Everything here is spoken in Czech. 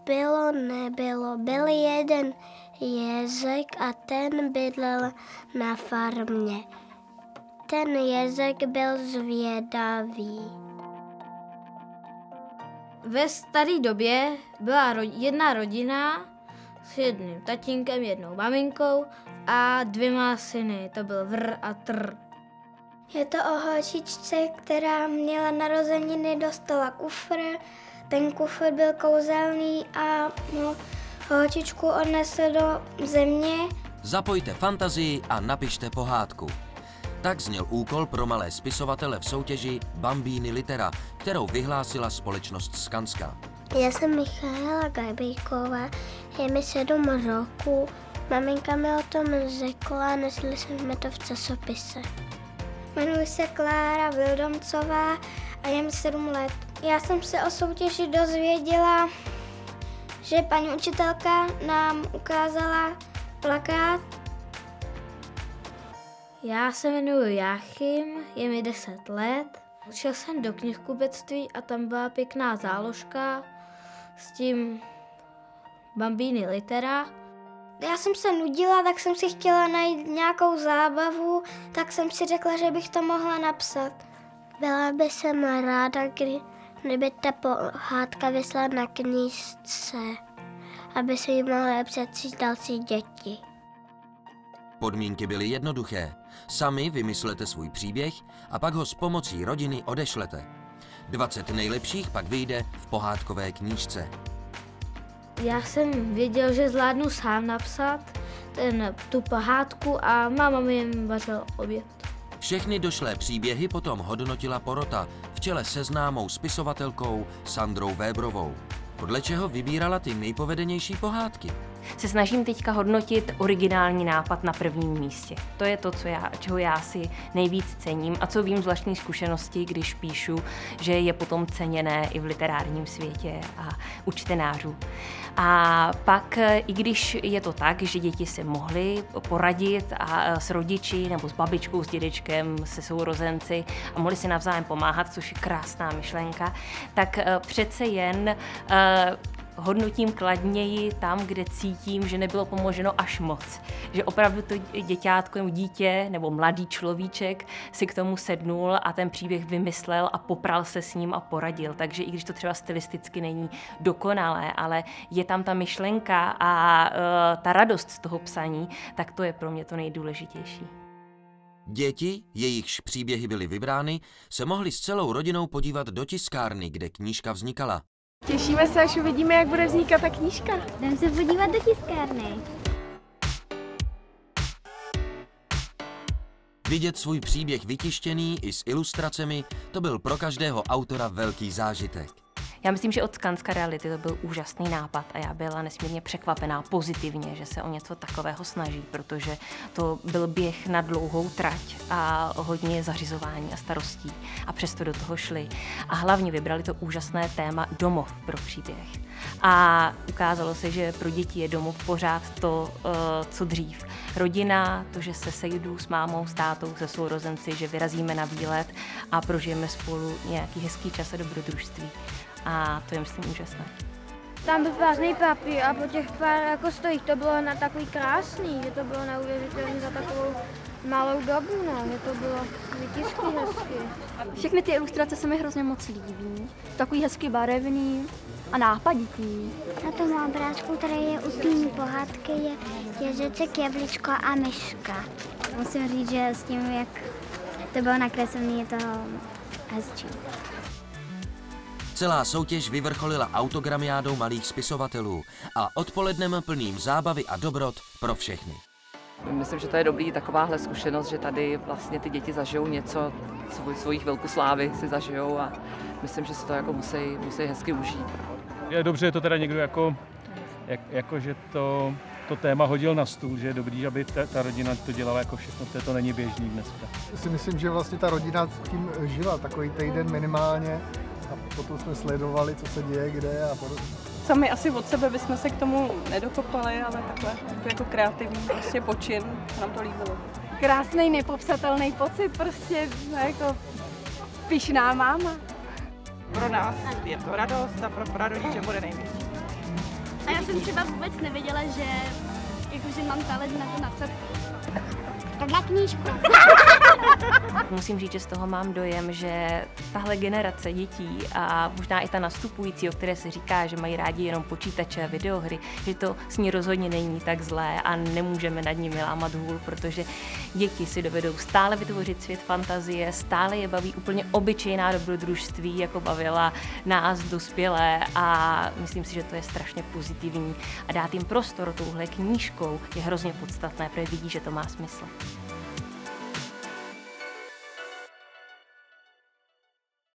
nebylo. Byl jeden Jezek a ten bydlel na farmě. Ten Jezek byl zvědavý. Ve staré době byla jedna rodina s jedním tatínkem, jednou maminkou a 2 syny. To byl Vr a Tr. Je to o holčičce, která měla narozeniny, dostala kufr. Ten kufr byl kouzelný a holčičku odnesl do země. Zapojte fantazii a napište pohádku. Tak zněl úkol pro malé spisovatele v soutěži Bambíny litera, kterou vyhlásila společnost Skanska. Já jsem Michaela Gajbejková, je mi 7 roků. Maminka mi o tom řekla, nesli jsme to v časopise. Jmenuji se Klára Vildomcová a je mi 7 let. Já jsem se o soutěži dozvěděla, že paní učitelka nám ukázala plakát. Já se jmenuji Jáchym, je mi 10 let. Šel jsem do knihkupectví a tam byla pěkná záložka s tím Bambíny litera. Já jsem se nudila, tak jsem si chtěla najít nějakou zábavu, tak jsem si řekla, že bych to mohla napsat. Byla by jsem ráda, kdyby ta pohádka vyšla na knížce, aby si ji mohly přečíst další děti. Podmínky byly jednoduché. Sami vymyslete svůj příběh a pak ho s pomocí rodiny odešlete. 20 nejlepších pak vyjde v pohádkové knížce. Já jsem věděl, že zvládnu sám napsat tu pohádku a máma mi jen vařila oběd. Všechny došlé příběhy potom hodnotila porota v čele se známou spisovatelkou Sandrou Vébrovou. Podle čeho vybírala ty nejpovedenější pohádky? Se snažím teďka hodnotit originální nápad na prvním místě. To je to, čeho já si nejvíc cením a co vím z vlastní zkušenosti, když píšu, že je potom ceněné i v literárním světě a u čtenářů. A pak, i když je to tak, že děti se mohly poradit a s rodiči nebo s babičkou, s dědečkem, se sourozenci a mohli si navzájem pomáhat, což je krásná myšlenka, tak přece jen hodnotím kladněji tam, kde cítím, že nebylo pomoženo až moc. Že opravdu to děťátko nebo dítě nebo mladý človíček si k tomu sednul a ten příběh vymyslel a popral se s ním a poradil. Takže i když to třeba stylisticky není dokonalé, ale je tam ta myšlenka a ta radost z toho psaní, tak to je pro mě to nejdůležitější. Děti, jejichž příběhy byly vybrány, se mohly s celou rodinou podívat do tiskárny, kde knížka vznikala. Těšíme se, až uvidíme, jak bude vznikat ta knížka. Jdeme se podívat do tiskárny. Vidět svůj příběh vytištěný i s ilustracemi, to byl pro každého autora velký zážitek. Já myslím, že od Skanska reality to byl úžasný nápad a já byla nesmírně překvapená pozitivně, že se o něco takového snaží, protože to byl běh na dlouhou trať a hodně zařizování a starostí a přesto do toho šli. A hlavně vybrali to úžasné téma domov pro příběh. A ukázalo se, že pro děti je domov pořád to, co dřív. Rodina, to, že se sejdu s mámou, s tátou, se sourozenci, že vyrazíme na výlet a prožijeme spolu nějaký hezký čas a dobrodružství. A to je, myslím, úžasné. Tam byl prázdný papír a po těch pár jako stojích to bylo na takový krásný, že to bylo neuvěřitelné za takovou malou dobu, no, že to bylo vytiský hezky. Všechny ty ilustrace se mi hrozně moc líbí. Takový hezky barevný a nápaditý. Na tom obrázku, který je u té pohádky, je Ježeček, Jablíčko a myška. Musím říct, že s tím, jak to bylo nakreslené, je to hezčí. Celá soutěž vyvrcholila autogramiádou malých spisovatelů a odpolednem plným zábavy a dobrot pro všechny. Myslím, že to je dobrý takováhle zkušenost, že tady vlastně ty děti zažijou něco, svojí chvilku slávy si zažijou a myslím, že si to jako musí hezky užít. Je dobře, že to teda někdo že to téma hodil na stůl, že je dobrý, aby ta rodina to dělala jako všechno, to není běžný dneska. Já si myslím, že vlastně ta rodina tím žila, takový týden minimálně a potom jsme sledovali, co se děje, kde a podobně. Sami asi od sebe bychom se k tomu nedokopali, ale takhle jako kreativní prostě počin, se nám to líbilo. Krásný, nepopsatelný pocit, prostě jako pyšná máma. Pro nás je to radost a pro rodiče bude největší. A já jsem třeba vůbec nevěděla, že mám talent na to napsat tohle knížku. Musím říct, že z toho mám dojem, že tahle generace dětí a možná i ta nastupující, o které se říká, že mají rádi jenom počítače a videohry, že to s ní rozhodně není tak zlé a nemůžeme nad nimi lámat hůl, protože děti si dovedou stále vytvořit svět fantazie, stále je baví úplně obyčejná dobrodružství, jako bavila nás dospělé a myslím si, že to je strašně pozitivní a dát jim prostor touhle knížkou je hrozně podstatné, protože vidí, že to má smysl.